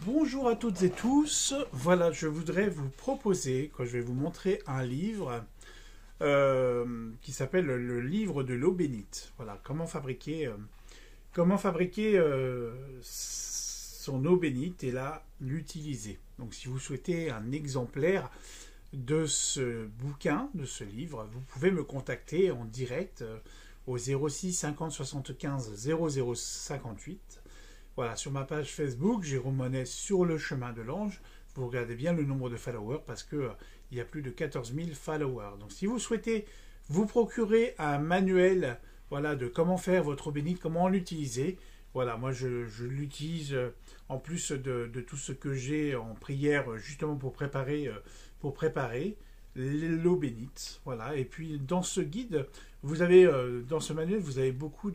Bonjour à toutes et tous. Voilà, je voudrais vous proposer, quand je vais vous montrer un livre qui s'appelle le livre de l'eau bénite. Voilà, comment fabriquer son eau bénite et l'utiliser. Donc, si vous souhaitez un exemplaire de ce bouquin, de ce livre, vous pouvez me contacter en direct au 06 50 75 00 58. Voilà, sur ma page Facebook, Jérôme Monet sur le chemin de l'ange. Vous regardez bien le nombre de followers parce que il y a plus de 14 000 followers. Donc si vous souhaitez vous procurer un manuel, voilà, de comment faire votre eau bénite, comment l'utiliser, voilà, moi je l'utilise en plus de tout ce que j'ai en prière justement pour préparer l'eau bénite. Voilà, et puis dans ce guide, vous avez dans ce manuel, vous avez beaucoup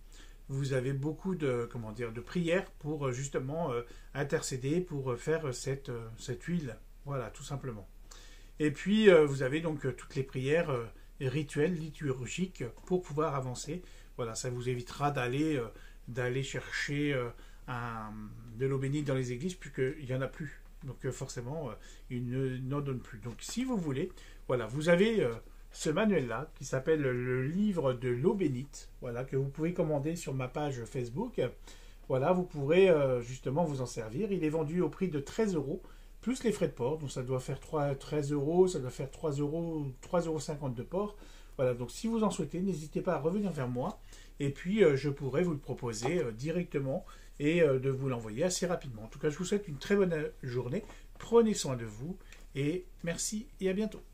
de comment dire, de prières pour justement intercéder pour faire cette huile, voilà, tout simplement. Et puis vous avez donc toutes les prières rituelles, liturgiques pour pouvoir avancer. Voilà, ça vous évitera d'aller chercher de l'eau bénite dans les églises puisqu'il n'y en a plus. Donc forcément, ils n'en donnent plus. Donc si vous voulez, voilà, vous avez ce manuel-là, qui s'appelle le livre de l'eau bénite, voilà, que vous pouvez commander sur ma page Facebook. Voilà, vous pourrez justement vous en servir. Il est vendu au prix de 13 euros, plus les frais de port. Donc ça doit faire 13 euros, ça doit faire 3,50 € de port. Voilà, donc si vous en souhaitez, n'hésitez pas à revenir vers moi. Et puis je pourrai vous le proposer directement et de vous l'envoyer assez rapidement. En tout cas, je vous souhaite une très bonne journée. Prenez soin de vous et merci et à bientôt.